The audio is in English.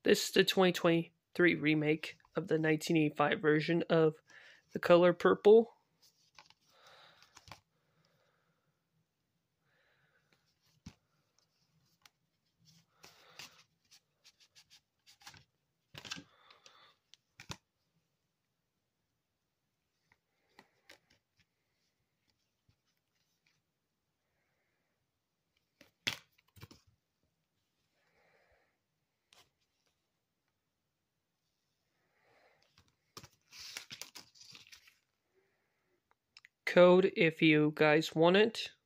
This is the 2023 remake of the 1985 version of The Color Purple. Code if you guys want it.